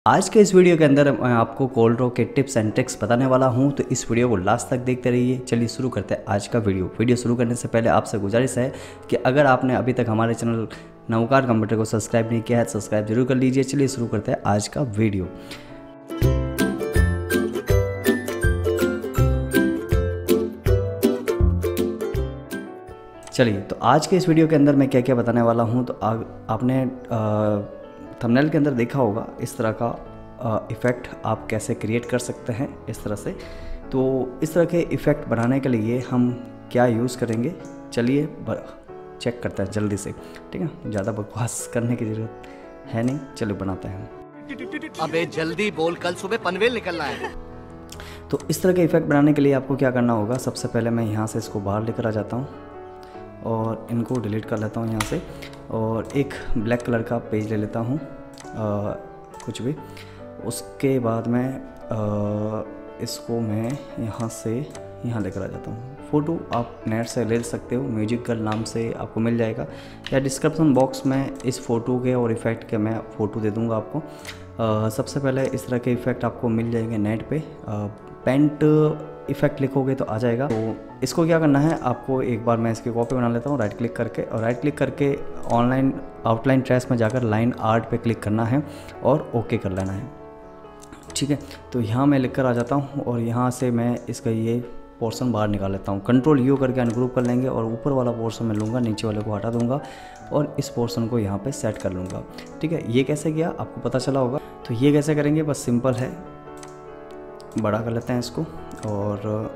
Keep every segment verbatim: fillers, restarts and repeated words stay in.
आज के इस वीडियो के अंदर मैं आपको कोल्ड रो के टिप्स एंड ट्रिक्स बताने वाला हूं, तो इस वीडियो को लास्ट तक देखते रहिए। चलिए शुरू करते हैं आज का वीडियो। वीडियो शुरू करने से पहले आपसे गुजारिश है कि अगर आपने अभी तक हमारे चैनल नवकार कंप्यूटर को सब्सक्राइब नहीं किया है, सब्सक्राइब जरूर कर लीजिए। चलिए शुरू करते हैं आज का वीडियो। चलिए, तो आज के इस वीडियो के अंदर मैं क्या क्या बताने वाला हूँ, तो आ, आपने थंबनेल के अंदर देखा होगा इस तरह का इफ़ेक्ट आप कैसे क्रिएट कर सकते हैं इस तरह से। तो इस तरह के इफ़ेक्ट बनाने के लिए हम क्या यूज़ करेंगे, चलिए चेक करते हैं जल्दी से। ठीक है, ज़्यादा बकवास करने की ज़रूरत है नहीं, चलो बनाते हैं। अबे जल्दी बोल, कल सुबह पनवेल निकलना है। तो इस तरह के इफ़ेक्ट बनाने के लिए आपको क्या करना होगा, सबसे पहले मैं यहाँ से इसको बाहर लेकर आ जाता हूँ और इनको डिलीट कर लेता हूँ यहाँ से, और एक ब्लैक कलर का पेज ले लेता हूँ कुछ भी। उसके बाद मैं आ, इसको मैं यहाँ से यहाँ लेकर आ जाता हूँ। फ़ोटो आप नेट से ले सकते हो, म्यूजिक गर्ल नाम से आपको मिल जाएगा, या डिस्क्रिप्शन बॉक्स में इस फ़ोटो के और इफ़ेक्ट के मैं फ़ोटो दे दूँगा आपको। आ, सबसे पहले इस तरह के इफ़ेक्ट आपको मिल जाएंगे नेट पे। आ, पेंट इफ़ेक्ट लिखोगे तो आ जाएगा। तो इसको क्या करना है, आपको एक बार मैं इसकी कॉपी बना लेता हूँ राइट क्लिक करके, और राइट क्लिक करके ऑनलाइन आउटलाइन ट्रेस में जाकर लाइन आर्ट पे क्लिक करना है और ओके कर लेना है। ठीक है, तो यहाँ मैं लिख कर आ जाता हूँ और यहाँ से मैं इसका ये पोर्शन बाहर निकाल लेता हूँ। कंट्रोल यू करके अनग्रुप कर लेंगे और ऊपर वाला पोर्शन मैं लूँगा, नीचे वाले को हटा दूँगा और इस पोर्शन को यहाँ पे सेट कर लूँगा। ठीक है, ये कैसे किया आपको पता चला होगा। तो ये कैसे करेंगे, बस सिंपल है, बड़ा कर लेते हैं इसको, और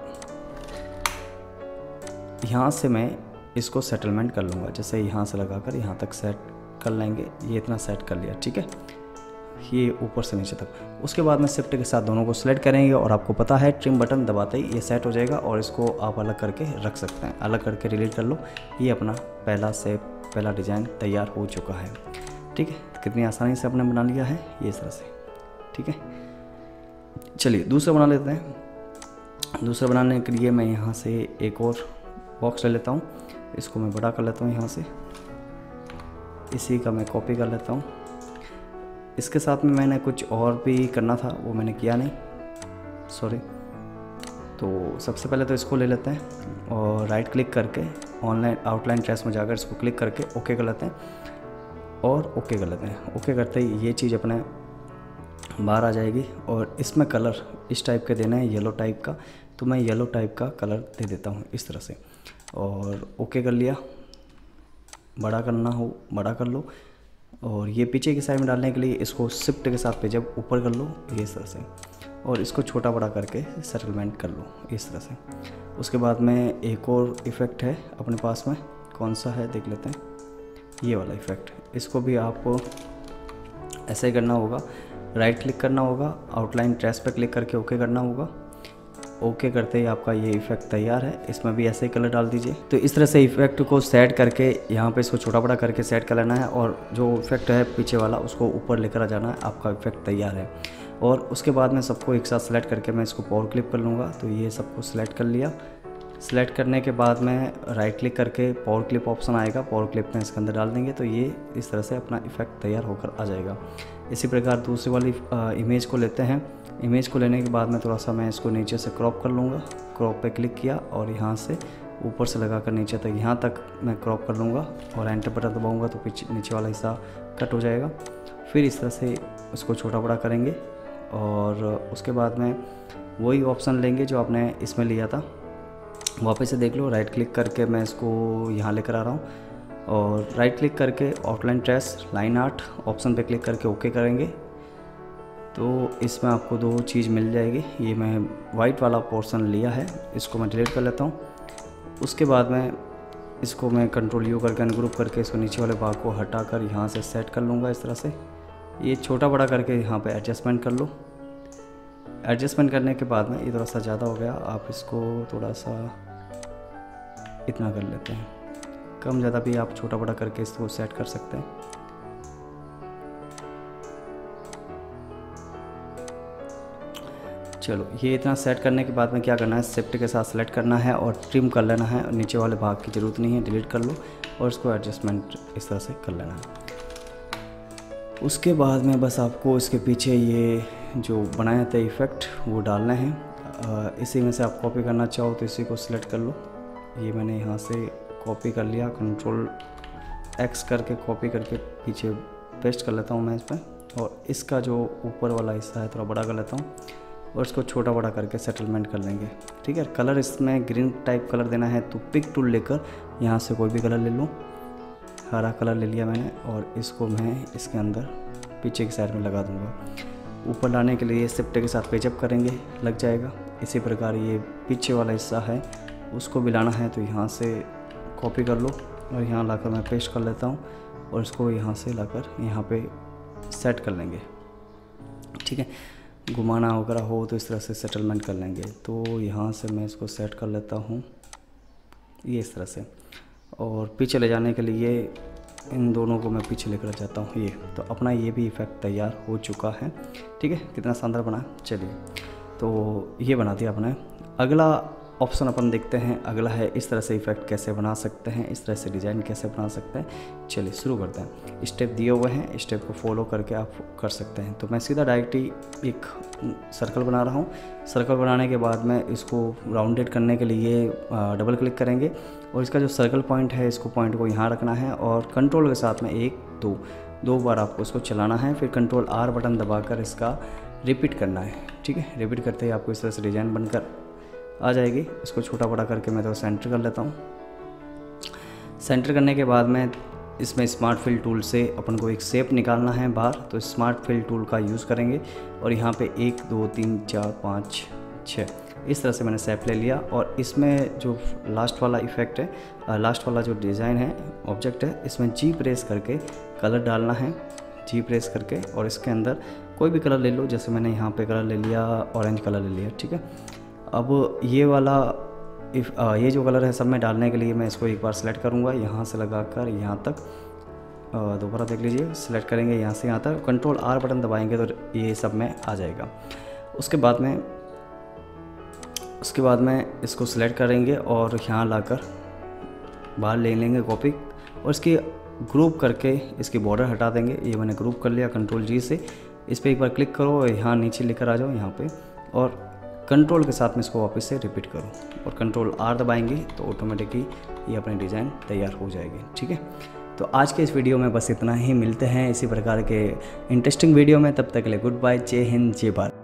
यहाँ से मैं इसको सेटलमेंट कर लूँगा। जैसे यहाँ से लगाकर यहाँ तक सेट कर लेंगे, ये इतना सेट कर लिया। ठीक है, ये ऊपर से नीचे तक। उसके बाद में शिफ्ट के साथ दोनों को सिलेक्ट करेंगे और आपको पता है ट्रिम बटन दबाते ही ये सेट हो जाएगा, और इसको आप अलग करके रख सकते हैं। अलग करके डिलीट कर लो। ये अपना पहला से पहला डिज़ाइन तैयार हो चुका है। ठीक है, कितनी आसानी से आपने बना लिया है ये इस तरह से। ठीक है, चलिए दूसरा बना लेते हैं। दूसरा बनाने के लिए मैं यहाँ से एक और बॉक्स ले लेता हूँ, इसको मैं बड़ा कर लेता हूँ यहाँ से, इसी का मैं कॉपी कर लेता हूँ। इसके साथ में मैंने कुछ और भी करना था, वो मैंने किया नहीं, सॉरी। तो सबसे पहले तो इसको ले लेते हैं और राइट क्लिक करके ऑनलाइन आउटलाइन ट्रेस में जाकर इसको क्लिक करके ओके कर लेते हैं और ओके कर लेते हैं। ओके करते ही ये चीज़ अपने बाहर आ जाएगी, और इसमें कलर इस टाइप के देना है, येलो टाइप का। तो मैं येलो टाइप का कलर दे देता हूँ इस तरह से, और ओके कर लिया। बड़ा करना हो बड़ा कर लो, और ये पीछे की साइड में डालने के लिए इसको शिफ्ट के साथ पे जब ऊपर कर लो ये इस तरह से, और इसको छोटा बड़ा करके सेटलमेंट कर लो इस तरह से। उसके बाद में एक और इफ़ेक्ट है अपने पास में, कौन सा है देख लेते हैं, ये वाला इफ़ेक्ट। इसको भी आपको ऐसे ही करना होगा, राइट क्लिक करना होगा, आउटलाइन ट्रेस पे क्लिक करके ओके करना होगा। ओके करते ही आपका ये इफ़ेक्ट तैयार है। इसमें भी ऐसे ही कलर डाल दीजिए। तो इस तरह से इफ़ेक्ट को सेट करके यहाँ पे इसको छोटा बड़ा करके सेट कर लेना है, और जो इफ़ेक्ट है पीछे वाला उसको ऊपर लेकर आ जाना है। आपका इफ़ेक्ट तैयार है। और उसके बाद में सबको एक साथ सेलेक्ट करके मैं इसको पावर क्लिप कर लूँगा। तो ये सबको सिलेक्ट कर लिया। सिलेक्ट करने के बाद में राइट क्लिक करके पावर क्लिप ऑप्शन आएगा, पावर क्लिप में इसके अंदर डाल देंगे, तो ये इस तरह से अपना इफ़ेक्ट तैयार होकर आ जाएगा। इसी प्रकार दूसरी वाली इमेज को लेते हैं। इमेज को लेने के बाद में थोड़ा सा मैं इसको नीचे से क्रॉप कर लूँगा। क्रॉप पे क्लिक किया और यहाँ से ऊपर से लगा कर नीचे तक, यहाँ तक मैं क्रॉप कर लूँगा, और एंटर बटन दबाऊँगा तो पीछे नीचे वाला हिस्सा कट हो जाएगा। फिर इस तरह से उसको छोटा बड़ा करेंगे, और उसके बाद में वही ऑप्शन लेंगे जो आपने इसमें लिया था, वापस से देख लो। राइट क्लिक करके मैं इसको यहाँ लेकर आ रहा हूँ, और राइट क्लिक करके outline trace line art option पे क्लिक करके ओके करेंगे। तो इसमें आपको दो चीज़ मिल जाएगी। ये मैं वाइट वाला पोर्शन लिया है, इसको मैं डिलीट कर लेता हूँ। उसके बाद में इसको मैं कंट्रोल यू करके अनग्रुप करके इसको नीचे वाले भाग को हटाकर यहाँ से सेट कर लूँगा इस तरह से। ये छोटा बड़ा करके यहाँ पे एडजस्टमेंट कर लो। एडजस्टमेंट करने के बाद में ये थोड़ा सा ज़्यादा हो गया, आप इसको थोड़ा सा इतना कर लेते हैं। कम ज़्यादा भी आप छोटा बड़ा करके इसको सेट कर सकते हैं। चलो, ये इतना सेट करने के बाद में क्या करना है, शिफ्ट के साथ सेलेक्ट करना है और ट्रिम कर लेना है। नीचे वाले भाग की ज़रूरत नहीं है, डिलीट कर लो, और इसको एडजस्टमेंट इस तरह से कर लेना है। उसके बाद में बस आपको इसके पीछे ये जो बनाया था इफ़ेक्ट वो डालना है। इसी में से आप कॉपी करना चाहो तो इसी को सिलेक्ट कर लो। ये मैंने यहाँ से कॉपी कर लिया, कंट्रोल एक्स करके कॉपी करके पीछे पेस्ट कर लेता हूँ मैं इस पर। और इसका जो ऊपर वाला हिस्सा है थोड़ा बड़ा कर लेता हूँ और इसको छोटा बड़ा करके सेटलमेंट कर लेंगे। ठीक है, कलर इसमें ग्रीन टाइप कलर देना है तो पिक टूल लेकर यहाँ से कोई भी कलर ले लूँ। हरा कलर ले लिया मैंने और इसको मैं इसके अंदर पीछे की साइड में लगा दूँगा। ऊपर लाने के लिए शिफ्ट के साथ पेचअप करेंगे, लग जाएगा। इसी प्रकार ये पीछे वाला हिस्सा है उसको भी लाना है तो यहाँ से कॉपी कर लो और यहाँ लाकर मैं पेस्ट कर लेता हूँ और इसको यहाँ से लाकर यहाँ पे सेट कर लेंगे। ठीक है, घुमाना वगैरह हो तो इस तरह से सेटलमेंट कर लेंगे। तो यहाँ से मैं इसको सेट कर लेता हूँ ये इस तरह से, और पीछे ले जाने के लिए इन दोनों को मैं पीछे लेकर जाता हूँ ये। तो अपना ये भी इफ़ेक्ट तैयार हो चुका है। ठीक है, कितना शानदार बना। चलिए, तो ये बना दिया अपने। अगला ऑप्शन अपन देखते हैं। अगला है इस तरह से इफ़ेक्ट कैसे बना सकते हैं, इस तरह से डिज़ाइन कैसे बना सकते हैं। चलिए शुरू करते हैं। स्टेप दिए हुए हैं, स्टेप को फॉलो करके आप कर सकते हैं। तो मैं सीधा डायरेक्टली एक सर्कल बना रहा हूँ। सर्कल बनाने के बाद में इसको राउंडेड करने के लिए डबल क्लिक करेंगे और इसका जो सर्कल पॉइंट है इसको पॉइंट को यहाँ रखना है और कंट्रोल के साथ में एक दो दो बार आपको इसको चलाना है। फिर कंट्रोल आर बटन दबाकर इसका रिपीट करना है। ठीक है, रिपीट करते ही आपको इस तरह से डिज़ाइन बनकर आ जाएगी। इसको छोटा बड़ा करके मैं तो सेंटर कर लेता हूँ। सेंटर करने के बाद में इसमें स्मार्ट फिल टूल से अपन को एक शेप निकालना है बाहर, तो स्मार्ट फिल टूल का यूज़ करेंगे और यहाँ पे एक दो तीन चार पाँच छः इस तरह से मैंने शेप ले लिया। और इसमें जो लास्ट वाला इफ़ेक्ट है, लास्ट वाला जो डिज़ाइन है, ऑब्जेक्ट है, इसमें जी प्रेस करके कलर डालना है। जी प्रेस करके और इसके अंदर कोई भी कलर ले लो, जैसे मैंने यहाँ पे कलर ले लिया, ऑरेंज कलर ले लिया। ठीक है, अब ये वाला इफ आ, ये जो कलर है सब में डालने के लिए मैं इसको एक बार सेलेक्ट करूँगा, यहाँ से लगाकर यहाँ तक दोबारा देख लीजिए, सेलेक्ट करेंगे यहाँ से यहाँ तक, कंट्रोल आर बटन दबाएंगे तो ये सब में आ जाएगा। उसके बाद में उसके बाद में इसको सेलेक्ट करेंगे और यहाँ लाकर बाहर ले लेंगे कॉपी और इसकी ग्रुप करके इसकी बॉर्डर हटा देंगे। ये मैंने ग्रुप कर लिया कंट्रोल जी से। इस पर एक बार क्लिक करो और यहाँ नीचे लेकर आ जाओ यहाँ पे और कंट्रोल के साथ में इसको वापस से रिपीट करो और कंट्रोल आर दबाएंगे तो ऑटोमेटिकली ये अपनी डिज़ाइन तैयार हो जाएगी। ठीक है, तो आज के इस वीडियो में बस इतना ही। मिलते हैं इसी प्रकार के इंटरेस्टिंग वीडियो में, तब तक के लिए गुड बाय, जय हिंद, जय भारत।